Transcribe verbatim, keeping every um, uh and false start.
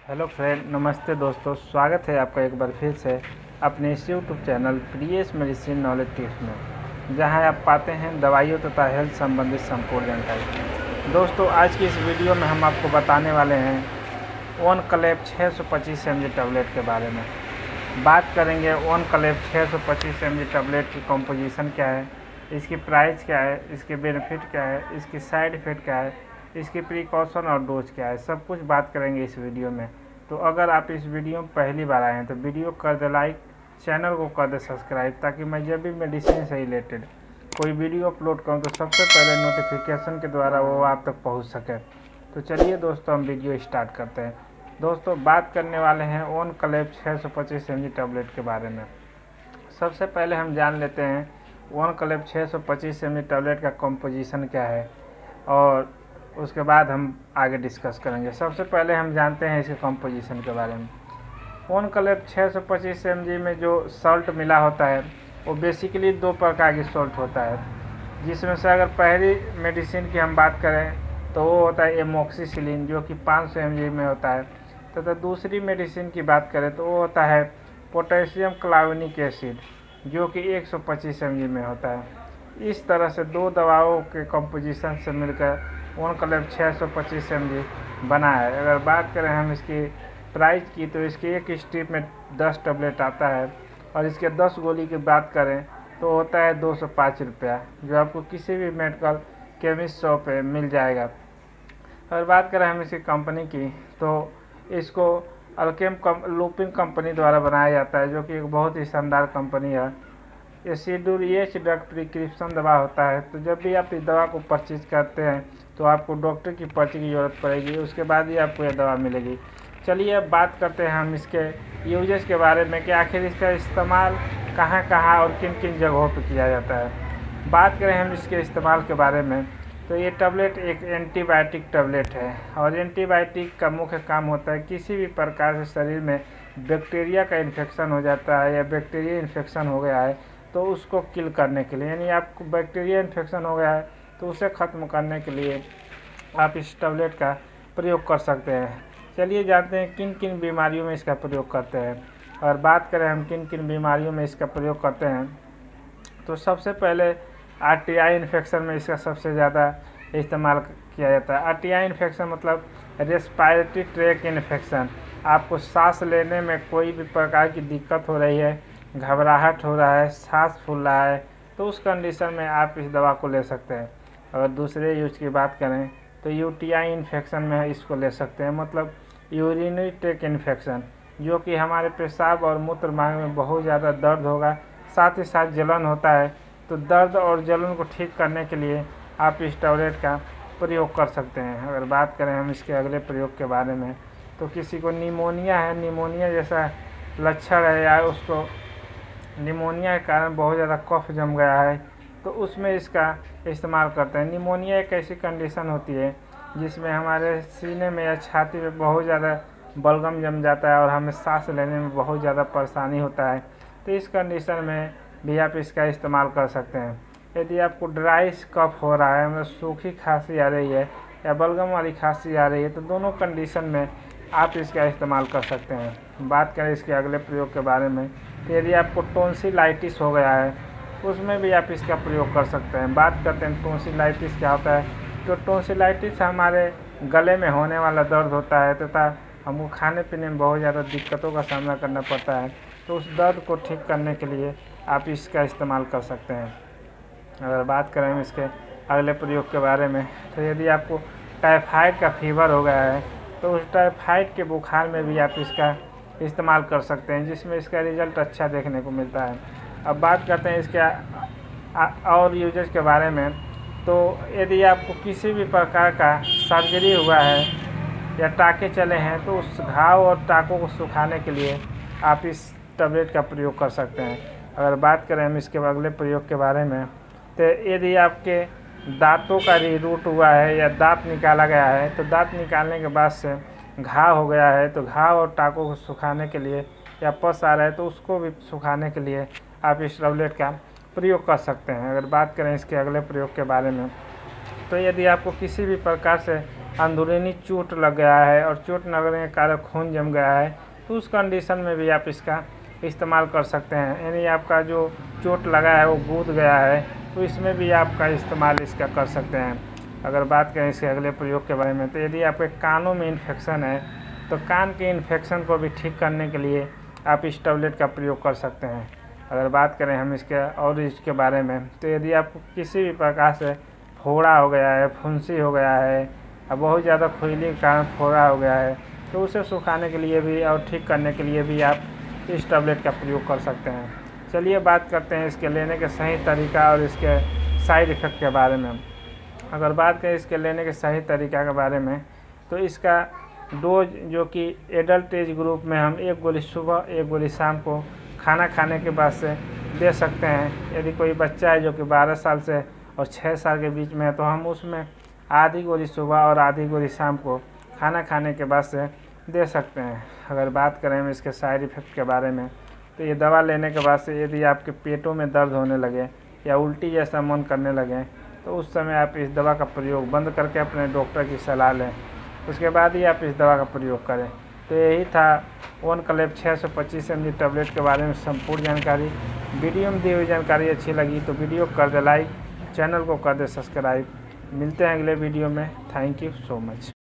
Hello friend, नमस्ते दोस्तों। स्वागत है आपका एक बार फिर से अपने इस YouTube channel Priya's medicine knowledge tips में, जहां आप पाते हैं दवाइयों तथा हेल्थ संबंधित संपूर्ण जानकारी। दोस्तों, आज की इस वीडियो में हम आपको बताने वाले हैं ओनकलेव छः सौ पच्चीस एम जी टैबलेट के बारे में। बात करेंगे ओनकलेव छः सौ पच्चीस एम जी टैबलेट की कॉम्पोजिशन क्या है, इसकी प्राइस क्या है, इसके बेनिफिट क्या है, इसकी साइड इफ़ेक्ट क्या है, इसकी प्रिकॉशन और डोज क्या है, सब कुछ बात करेंगे इस वीडियो में। तो अगर आप इस वीडियो में पहली बार आए हैं तो वीडियो कर दे लाइक, चैनल को कर दे सब्सक्राइब, ताकि मैं जब भी मेडिसिन से रिलेटेड कोई वीडियो अपलोड करूं तो सबसे पहले नोटिफिकेशन के द्वारा वो आप तक पहुंच सके। तो चलिए दोस्तों, हम वीडियो स्टार्ट करते हैं। दोस्तों, बात करने वाले हैं ओनकलेव छः सौ पच्चीस एम जी टैबलेट के बारे में। सबसे पहले हम जान लेते हैं ओनकलेव छः सौ पच्चीस एम जी टैबलेट का कॉम्पोजिशन क्या है, और उसके बाद हम आगे डिस्कस करेंगे। सबसे पहले हम जानते हैं इसके कॉम्पोजिशन के बारे में। ओनकलेव छः सौ पच्चीस एम जी में जो सॉल्ट मिला होता है वो बेसिकली दो प्रकार की सॉल्ट होता है, जिसमें से अगर पहली मेडिसिन की हम बात करें तो वो होता है एमोक्सिसिलिन, जो कि पाँच सौ एम जी में होता है, तथा तो दूसरी मेडिसिन की बात करें तो वो होता है पोटेशियम क्लाविनिक एसिड, जो कि एक सौ पच्चीस एम जी में होता है। इस तरह से दो दवाओं के कॉम्पोजिशन से मिलकर ओनकलेव छः सौ पच्चीस एम जी बना है। अगर बात करें हम इसकी प्राइस की तो इसकी एक स्ट्रिप में दस टैबलेट आता है, और इसके दस गोली की बात करें तो होता है दो सौ पाँच रुपया, जो आपको किसी भी मेडिकल केमिस्ट शॉप पे मिल जाएगा। अगर बात करें हम इसकी कंपनी की तो इसको अल्केम कम लुपिन कंपनी द्वारा बनाया जाता है, जो कि एक बहुत ही शानदार कंपनी है। ये शेड्यूल एच ड्रग प्रिस्क्रिप्शन दवा होता है, तो जब भी आप इस दवा को परचेज करते हैं तो आपको डॉक्टर की पर्ची की ज़रूरत पड़ेगी, उसके बाद ही आपको यह दवा मिलेगी। चलिए अब बात करते हैं हम इसके यूजेस के बारे में कि आखिर इसका इस्तेमाल कहाँ कहाँ और किन किन जगहों पर किया जाता है। बात करें हम इसके इस्तेमाल के बारे में तो ये टैबलेट एक एंटीबायोटिक टैबलेट है, और एंटीबायोटिक का मुख्य काम होता है किसी भी प्रकार से शरीर में बैक्टीरिया का इन्फेक्शन हो जाता है या बैक्टीरिया इन्फेक्शन हो गया है तो उसको किल करने के लिए, यानी आपको बैक्टीरिया इन्फेक्शन हो गया है तो उसे ख़त्म करने के लिए आप इस टैबलेट का प्रयोग कर सकते हैं। चलिए जानते हैं किन किन बीमारियों में इसका प्रयोग करते हैं। और बात करें हम किन किन बीमारियों में इसका प्रयोग करते हैं तो सबसे पहले आरटीआई इन्फेक्शन में इसका सबसे ज़्यादा इस्तेमाल किया जाता है। आरटीआई इन्फेक्शन मतलब रेस्पिरेटरी ट्रैक इन्फेक्शन। आपको सांस लेने में कोई भी प्रकार की दिक्कत हो रही है, घबराहट हो रहा है, सांस फूल रहा है, तो उस कंडीशन में आप इस दवा को ले सकते हैं। अगर दूसरे यूज की बात करें तो यूटीआई इन्फेक्शन में इसको ले सकते हैं, मतलब यूरिनरी ट्रैक इन्फेक्शन, जो कि हमारे पेशाब और मूत्र मार्ग में बहुत ज़्यादा दर्द होगा, साथ ही साथ जलन होता है। तो दर्द और जलन को ठीक करने के लिए आप इस टैबलेट का प्रयोग कर सकते हैं। अगर बात करें हम इसके अगले प्रयोग के बारे में तो किसी को निमोनिया है, निमोनिया जैसा लक्षण है या उसको निमोनिया के कारण बहुत ज़्यादा कफ जम गया है तो उसमें इसका इस्तेमाल करते हैं। निमोनिया एक ऐसी कंडीशन होती है जिसमें हमारे सीने में या छाती में बहुत ज़्यादा बलगम जम जाता है और हमें सांस लेने में बहुत ज़्यादा परेशानी होता है, तो इस कंडीशन में भी आप इसका इस्तेमाल कर सकते हैं। यदि आपको ड्राई कफ हो रहा है, मतलब सूखी खांसी आ रही है या बलगम वाली खांसी आ रही है, तो दोनों कंडीशन में आप इसका इस्तेमाल कर सकते हैं। बात करें इसके अगले प्रयोग के बारे में तो यदि आपको टॉन्सिलाइटिस हो गया है उसमें भी आप इसका प्रयोग कर सकते हैं। बात करते हैं टॉन्सिलाइटिस क्या होता है। तो टॉन्सिलाइटिस हमारे गले में होने वाला दर्द होता है तथा हमको खाने पीने में बहुत ज़्यादा दिक्कतों का सामना करना पड़ता है, तो उस दर्द को ठीक करने के लिए आप इसका इस्तेमाल कर सकते हैं। अगर बात करें हम इसके अगले प्रयोग के बारे में तो यदि आपको टाइफाइड का फीवर हो गया है तो उस टाइफाइड के बुखार में भी आप इसका इस्तेमाल कर सकते हैं, जिसमें इसका रिज़ल्ट अच्छा देखने को मिलता है। अब बात करते हैं इसके और यूजेस के बारे में। तो यदि आपको किसी भी प्रकार का सर्जरी हुआ है या टाँके चले हैं तो उस घाव और टाँकों को सुखाने के लिए आप इस टैबलेट का प्रयोग कर सकते हैं। अगर बात करें हम इसके अगले प्रयोग के बारे में तो यदि आपके दांतों का रीरूट हुआ है या दांत निकाला गया है तो दांत निकालने के बाद से घाव हो गया है तो घाव और टाँकों को सुखाने के लिए, या पस आ रहा है तो उसको भी सुखाने के लिए आप इस टैबलेट का प्रयोग कर सकते हैं। अगर बात करें इसके अगले प्रयोग के बारे में तो यदि आपको किसी भी प्रकार से अंदरूनी चोट लग गया है और चोट लगने के कारण खून जम गया है तो उस कंडीशन में भी आप इसका इस्तेमाल कर सकते हैं। यानी आपका जो चोट लगा है वो गूद गया है तो इसमें भी आपका इस्तेमाल इसका कर सकते हैं। अगर बात करें इसके अगले प्रयोग के बारे में तो यदि आपके कानों में इन्फेक्शन है तो कान के इन्फेक्शन को भी ठीक करने के लिए आप इस टैबलेट का प्रयोग कर सकते हैं। अगर बात करें हम इसके और इसके बारे में तो यदि आपको किसी भी प्रकार से फोड़ा हो गया है, फुंसी हो गया है और बहुत ज़्यादा खुजली के कारण फोड़ा हो गया है तो उसे सुखाने के लिए भी और ठीक करने के लिए भी आप इस टैबलेट का प्रयोग कर सकते हैं। चलिए बात करते हैं इसके लेने के सही तरीका और इसके साइड इफ़ेक्ट के बारे में। अगर बात करें इसके लेने के सही तरीका के बारे में तो इसका डोज जो कि एडल्ट एज ग्रुप में हम एक गोली सुबह एक गोली शाम को खाना खाने के बाद से दे सकते हैं। यदि कोई बच्चा है जो कि बारह साल से और छः साल के बीच में है तो हम उसमें आधी गोली सुबह और आधी गोली शाम को खाना खाने के बाद से दे सकते हैं। अगर बात करें हम इसके साइड इफ़ेक्ट के बारे में तो ये दवा लेने के बाद से यदि आपके पेटों में दर्द होने लगे या उल्टी जैसा मन करने लगे तो उस समय आप इस दवा का प्रयोग बंद करके अपने डॉक्टर की सलाह लें, उसके बाद ही आप इस दवा का प्रयोग करें। तो यही था ओनक्लेव छः सौ पच्चीस एम जी टैबलेट के बारे में संपूर्ण जानकारी। वीडियो में दी हुई जानकारी अच्छी लगी तो वीडियो को कर दे लाइक, चैनल को कर दे सब्सक्राइब। मिलते हैं अगले वीडियो में। Thank you so much.